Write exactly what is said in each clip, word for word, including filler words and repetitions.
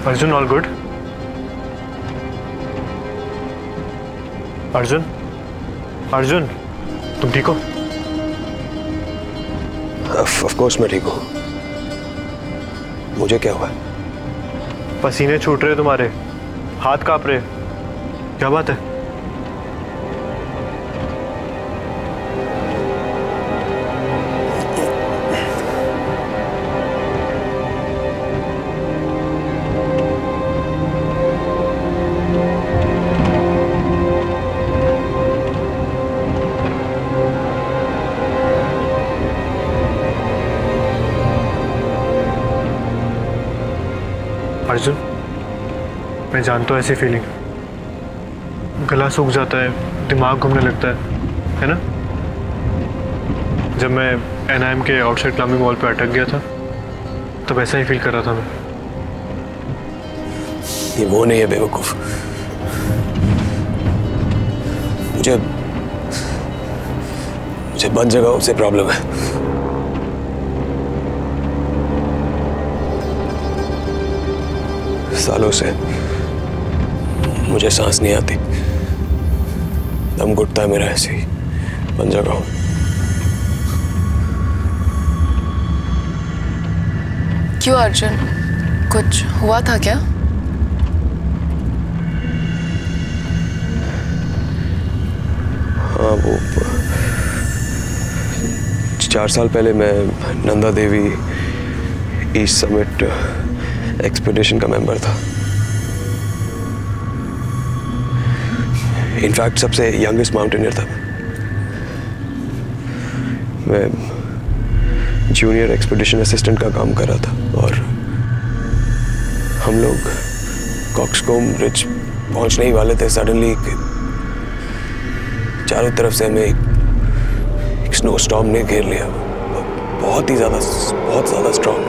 Arjun, all good? Arjun, Arjun, तुम ठीक हो? ऑफ कोर्स मैं ठीक हूँ। मुझे क्या हुआ? पसीने छूट रहे तुम्हारे, हाथ कांप रहे, क्या बात है? अर्जुन, मैं जानता हूँ ऐसी फीलिंग, गला सूख जाता है, दिमाग घूमने लगता है है ना? जब मैं एनआईएम के आउटसाइड क्लाइंबिंग वॉल पे अटक गया था तब ऐसा ही फील कर रहा था मैं। ये वो नहीं है बेवकूफ, मुझे मुझे बंद जगहों से प्रॉब्लम है। सालों से मुझे सांस नहीं आती, दम घुटता है मेरा ऐसे ही बंद जगह। क्यों अर्जुन, कुछ हुआ था क्या? हाँ, वो चार साल पहले मैं Nanda Devi east summit expedition का मेंबर था। इनफैक्ट सबसे यंगेस्ट माउंटेनियर था मैं। जूनियर एक्सपीडिशन असिस्टेंट का काम कर रहा था और हम लोग कॉक्सकॉम रिज पहुंचने ही वाले थे। सडनली चारों तरफ से हमें एक, एक स्नो स्टॉर्म ने घेर लिया, बहुत ही ज्यादा बहुत ज्यादा स्ट्रॉन्ग।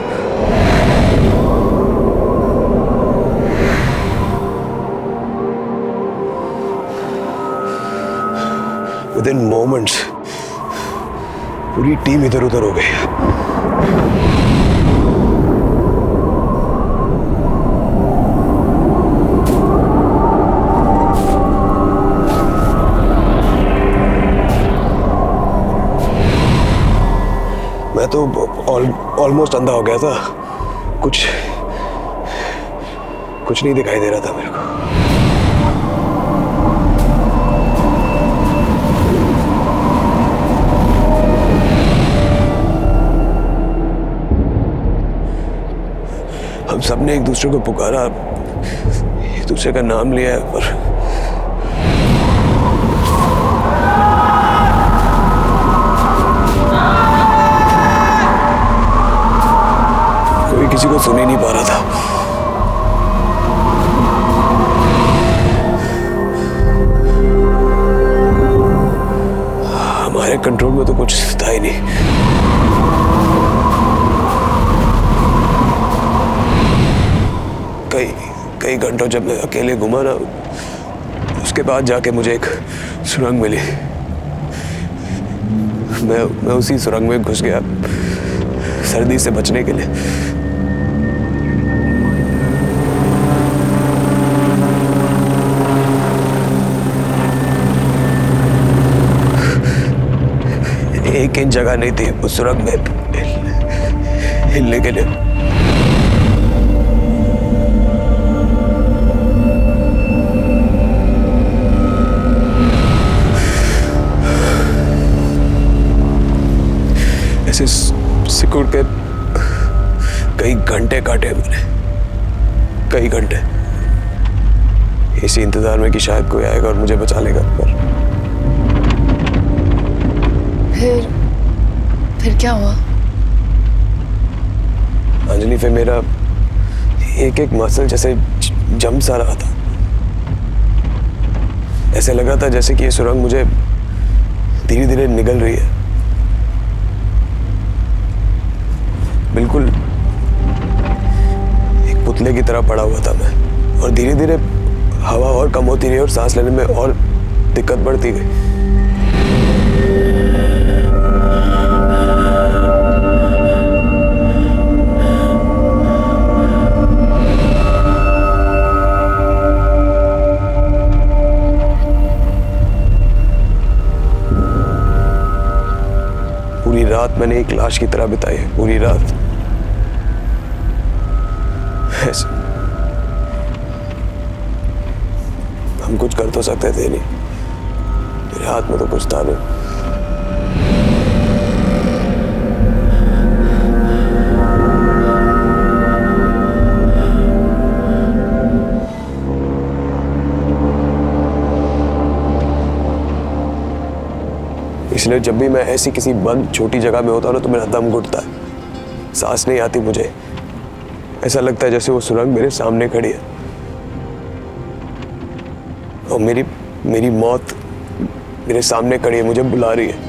विदिन मोमेंट्स पूरी टीम इधर उधर हो गई। मैं तो ऑलमोस्ट अंधा हो गया था, कुछ कुछ नहीं दिखाई दे रहा था मेरे को। हम सबने एक दूसरे को पुकारा, एक दूसरे का नाम लिया, पर कोई किसी को सुन ही नहीं पा रहा था। हमारे कंट्रोल में तो कुछ था ही नहीं। कई कई घंटों जब मैं अकेले घुमा ना, उसके बाद जाके मुझे एक सुरंग मिली। मैं मैं उसी सुरंग में घुस गया सर्दी से बचने के लिए। एक इंच जगह नहीं थी उस सुरंग में हिलने के लिए। ऐसे सिकुड़ के कई घंटे काटे मैंने, कई घंटे इसी इंतजार में कि शायद कोई आएगा और मुझे बचा लेगा। पर फिर फिर क्या हुआ? अंजलि, फिर मेरा एक एक मसल जैसे जम सा रहा था। ऐसे लगा था जैसे कि ये सुरंग मुझे धीरे धीरे निगल रही है। बिल्कुल एक पुतले की तरह पड़ा हुआ था मैं, और धीरे धीरे हवा और कम होती रही और सांस लेने में और दिक्कत बढ़ती गई। रात मैंने एक लाश की तरह बिताई है, पूरी रात। ऐसे हम कुछ कर तो सकते थे नहीं, मेरे हाथ में तो कुछ था नहीं। इसलिए जब भी मैं ऐसी किसी बंद छोटी जगह में होता हूं ना तो मेरा दम घुटता है, सांस नहीं आती मुझे। ऐसा लगता है जैसे वो सुरंग मेरे सामने खड़ी है और मेरी मेरी मौत मेरे सामने खड़ी है, मुझे बुला रही है।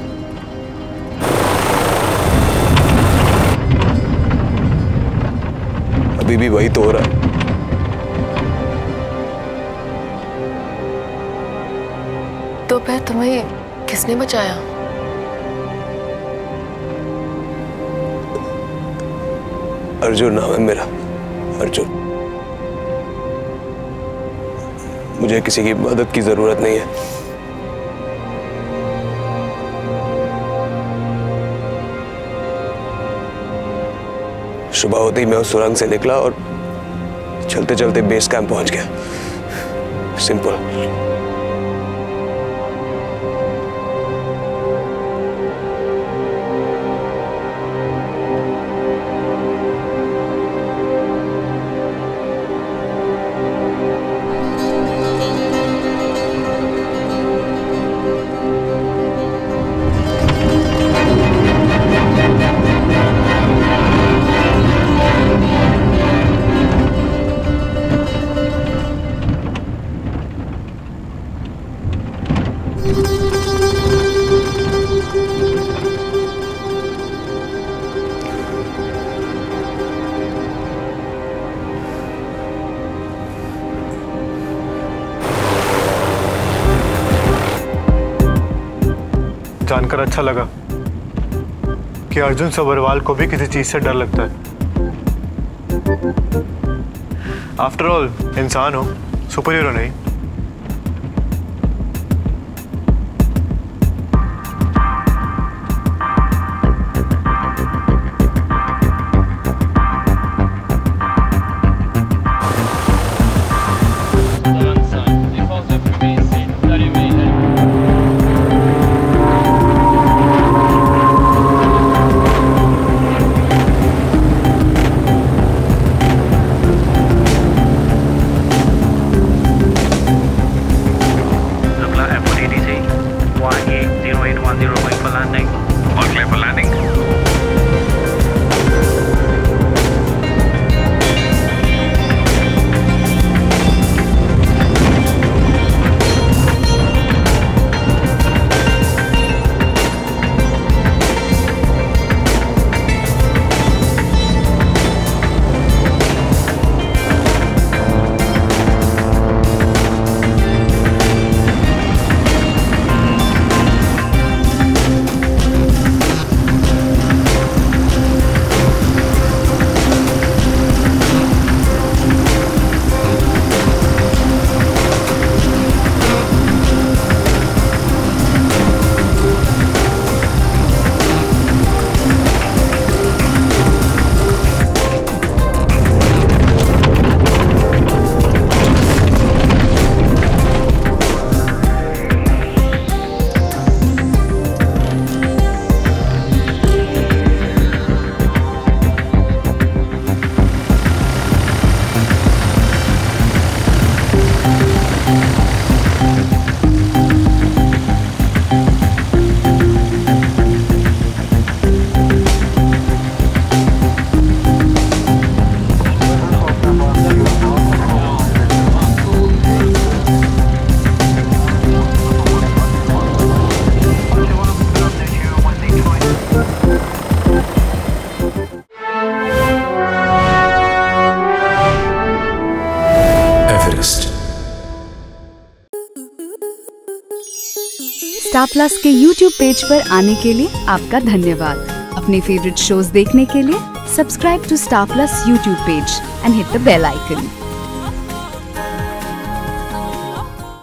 अभी भी वही तो हो रहा है। तो फिर तुम्हें किसने बचाया? अर्जुन नाम है मेरा, अर्जुन। मुझे किसी की मदद की जरूरत नहीं है। सुबह होते ही मैं उस सुरंग से निकला और चलते चलते बेस कैंप पहुंच गया। सिंपल। जानकर अच्छा लगा कि अर्जुन सब्बरवाल को भी किसी चीज से डर लगता है। आफ्टर ऑल इंसान हो, सुपर हीरो नहीं। स्टार प्लस के यूट्यूब पेज पर आने के लिए आपका धन्यवाद। अपने फेवरेट शोज देखने के लिए subscribe to star plus YouTube page and hit the bell icon.